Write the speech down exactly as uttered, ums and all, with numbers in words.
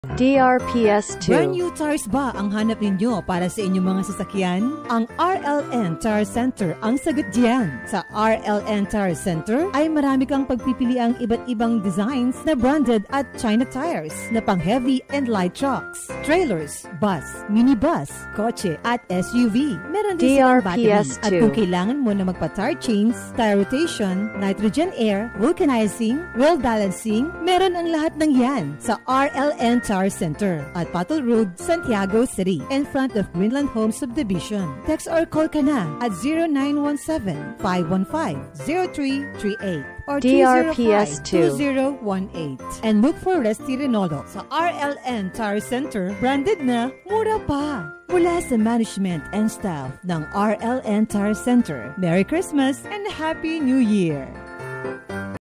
D R P S two. Brand new tires ba ang hanap ninyo para sa inyong mga sasakyan? Ang R L N Tire Center ang sagot diyan. Sa R L N Tire Center ay marami kang pagpipiliang iba't ibang designs na branded at China tires na pang heavy and light trucks, trailers, bus, minibus, kotse at S U V. Meron din silang battery. At kung kailangan mo na magpa-tire change, tire rotation, nitrogen air, vulcanizing, wheel balancing, meron ang lahat ng yan sa R L N Tire Center at Patol Road, Santiago City, in front of Greenland Home Subdivision. Text or call ka na at zero nine one seven, five one five, zero three three eight or D R P S two. two zero one eight. And look for Resty Rinaldo sa R L N Tire Center, branded na mura pa. Mula sa management and staff ng R L N Tire Center, Merry Christmas and Happy New Year!